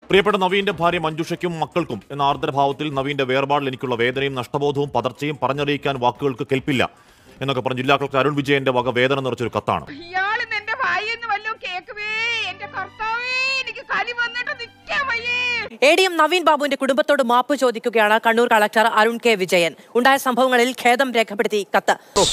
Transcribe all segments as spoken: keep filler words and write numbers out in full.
പ്രിയപ്പെട്ട നവീന്റെ ഭാര്യ മഞ്ജുഷയ്ക്കും മക്കൾക്കും എന്ന ആർദ്രഭാവത്തിൽ നവീന്റെ വേർപാടിൽ എനിക്കുള്ള വേദനയും നഷ്ടബോധവും പതർച്ചയും പറഞ്ഞറിയിക്കാൻ വാക്കുകൾക്ക് കെൽപ്പില്ല എന്നൊക്കെ പറഞ്ഞ് ജില്ലാ കളക്ടർ അരുൺ വിജയന്റെ വക വേദന നിറച്ചൊരു കത്താണ്. എ ഡി എം നവീൻ ബാബുവിന്റെ കുടുംബത്തോട് മാപ്പ് ചോദിക്കുകയാണ് കണ്ണൂർ കളക്ടർ അരുൺ കെ വിജയൻ. ഉണ്ടായ സംഭവങ്ങളിൽ ഖേദം രേഖപ്പെടുത്തി കത്ത്.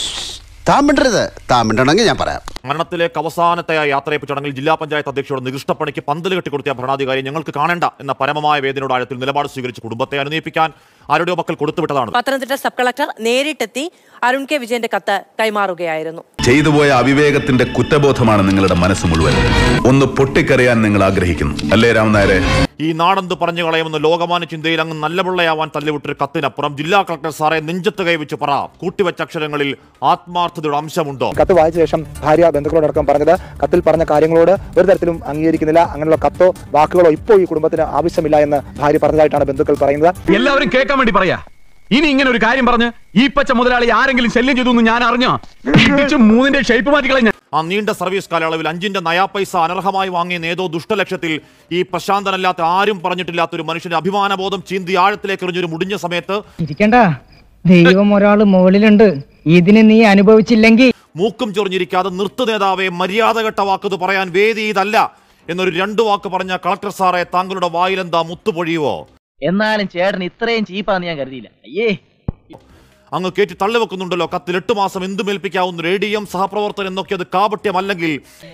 ഞാൻ പറയാം. മരണത്തിലേക്ക് അവസാനത്തെ യാത്രയപ്പ് ചടങ്ങിൽ ജില്ലാ പഞ്ചായത്ത് അധ്യക്ഷയോട് നികൃഷ്ടപ്പണിക്ക് പന്തൽ കെട്ടിക്കൊടുത്തിയ ഭരണാധികാരി ഞങ്ങൾക്ക് കാണേണ്ട എന്ന പരമമായ വേദനയുടെ ആഴത്തിൽ നിലപാട് സ്വീകരിച്ച് കുടുംബത്തെ അനുനയിപ്പിക്കാൻ ആരുടെയോ മക്കൾ കൊടുത്തുവിട്ടതാണ്. പത്തനംതിട്ട സബ് കളക്ടർ നേരിട്ടെത്തി അരുൺ കെ വിജയന്റെ കത്ത് കൈമാറുകയായിരുന്നു. ചെയ്തുപോയ അവിവേകത്തിന്റെ കുറ്റബോധമാണ് നിങ്ങളുടെ മനസ്സ് മുഴുവൻ. ഒന്ന് പൊട്ടിക്കറിയാൻ നിങ്ങൾ ആഗ്രഹിക്കുന്നു അല്ലേ രാമനായരെ? ഈ നാടെന്ത് പറഞ്ഞു കളയുമെന്ന് ലോകമാന്യ ചിന്തയിൽ അങ്ങ് നല്ല പിള്ളയാവാൻ തള്ളിവിട്ടൊരു കത്തിനപ്പുറം ജില്ലാ കളക്ടർ സാറെ നെഞ്ചത്ത് കൈവച്ച് പറ, കൂട്ടിവെച്ച അക്ഷരങ്ങളിൽ ആത്മാർത്ഥതയുടെ അംശമുണ്ടോ? കത്ത് വായിച്ച ശേഷം ഭാര്യ ബന്ധുക്കളോടക്കം പറഞ്ഞത് കത്തിൽ പറഞ്ഞ കാര്യങ്ങളോട് ഒരു തരത്തിലും അംഗീകരിക്കുന്നില്ല, അങ്ങനെയുള്ള കത്തോ വാക്കുകളോ ഇപ്പോൾ ഈ കുടുംബത്തിന് ആവശ്യമില്ല എന്ന് ഭാര്യ പറഞ്ഞതായിട്ടാണ് ബന്ധുക്കൾ പറയുന്നത്. എല്ലാവരും കേൾക്കാൻ വേണ്ടി പറയാ, ഇനി ഇങ്ങനെ ഒരു കാര്യം പറഞ്ഞ് ഈ പച്ച മുതലാളി ആരെങ്കിലും ശല്യം ചെയ്തു എന്ന് ഞാൻ അറിഞ്ഞോ മൂന്നിന്റെ ഷേപ്പ് മാറ്റിക്കളഞ്ഞ. ആ നീണ്ട സർവീസ് കാലയളവിൽ അഞ്ചിന്റെ നയാ പൈസ അനർഹമായി വാങ്ങിയ ഏതോ ദുഷ്ടലക്ഷ്യത്തിൽ ഈ പ്രശാന്തനല്ലാത്ത ആരും പറഞ്ഞിട്ടില്ലാത്ത ഒരു മനുഷ്യന്റെ അഭിമാനബോധം ചീന്തി ആഴത്തിലേക്ക് എറിഞ്ഞൊരു മുടിഞ്ഞ സമയത്ത് ഇരിക്കണ്ട, ദൈവം ഒരാള് മുകളിലുണ്ട്, ഇതിന് നീ അനുഭവിച്ചില്ലെങ്കിൽ മൂക്കും ചൊറിഞ്ഞിരിക്കാതെ നിർത്ത് നേതാവെ, മര്യാദ കെട്ട വാക്കത് പറയാൻ വേദി ഇതല്ല എന്നൊരു രണ്ടു വാക്ക് പറഞ്ഞ കളക്ടർ സാറെ താങ്കളുടെ വായിലെന്താ മുത്തുപൊഴിയുവോ? എന്നാലും ചേട്ടൻ ഇത്രയും ചീപ്പാന്ന് ഞാൻ കരുതിയില്ല. അയ്യേ, അങ്ങ് കയറ്റി തള്ളിവെക്കുന്നുണ്ടല്ലോ കത്തിൽ എട്ട് മാസം എന്തും ഏൽപ്പിക്കാവുന്ന ഒരു എ ഡി എം സഹപ്രവർത്തകൻ എന്നൊക്കെ അത് കാപട്യമല്ലെങ്കിൽ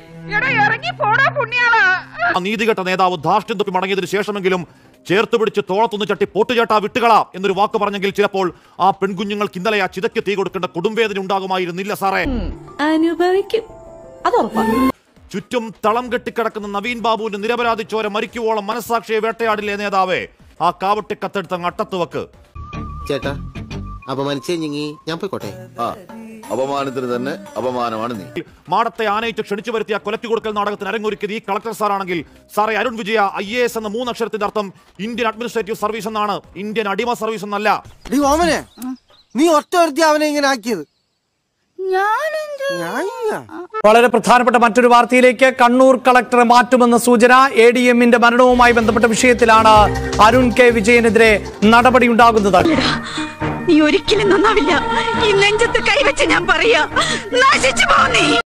നീതികെട്ട നേതാവ് ധാർഷ്ട്യം തൊപ്പി മടങ്ങിയതിനു ശേഷമെങ്കിലും ചേർത്ത് പിടിച്ച് തോളത്തൊന്ന് ചട്ടി പോട്ടുചേട്ടാ വിട്ടുകളാ എന്നൊരു വാക്ക് പറഞ്ഞെങ്കിൽ ചിലപ്പോൾ ആ പെൺകുഞ്ഞുങ്ങൾക്ക് ഇന്നലെ ആ ചിതയ്ക്ക് തീ കൊടുക്കേണ്ട കുടുംബവേദന ഉണ്ടാകുമായിരുന്നില്ല സാറേ. അനുഭവിക്കും, അതുറപ്പാണ്. ചുറ്റും തളം കെട്ടിക്കിടക്കുന്ന നവീൻ ബാബുവിന്റെ നിരപരാധി ചോര മരിക്കുവോളം മനസ്സാക്ഷിയെ വേട്ടയാടില്ലേ നേതാവേ? ആ കാവട്ടി കത്തെടുത്ത അട്ടത്ത് വെക്ക്. ചേട്ടാ, അപമാനിച്ചേ ഞാൻ പോയിക്കോട്ടെ. അപമാനത്തിന് തന്നെ അപമാനമാണ് നീ. മാടത്തെ ആനയിച്ച് ക്ഷണിച്ചു വരുത്തിയ കൊലത്തി കൊടുക്കൽ നാടകത്തിന് അരങ്ങൊരുക്കിയത് ഈ കളക്ടർ സാറാണെങ്കിൽ സാറേ Arun Vijaya I A S എന്ന മൂന്നക്ഷരത്തിന്റെ അർത്ഥം ഇന്ത്യൻ അഡ്മിനിസ്ട്രേറ്റീവ് സർവീസ് എന്നാണ്, ഇന്ത്യൻ അടിമ സർവീസ് എന്നല്ല. നീ ഒറ്റ അവനെ ഇങ്ങനെ ആക്കിയത് വളരെ പ്രധാനപ്പെട്ട മറ്റൊരു വാർത്തയിലേക്ക്. കണ്ണൂർ കളക്ടറെ മാറ്റുമെന്ന സൂചന. എ ഡി എമ്മിന്റെ മരണവുമായി ബന്ധപ്പെട്ട വിഷയത്തിലാണ് അരുൺ കെ വിജയനെതിരെ നടപടി ഉണ്ടാകുന്നത്. നീ ഒരിക്കലും നന്നാവില്ല, ഈ നെഞ്ചത്ത് കൈവച്ച് ഞാൻ പറയാ, നശിച്ചു പോ നീ.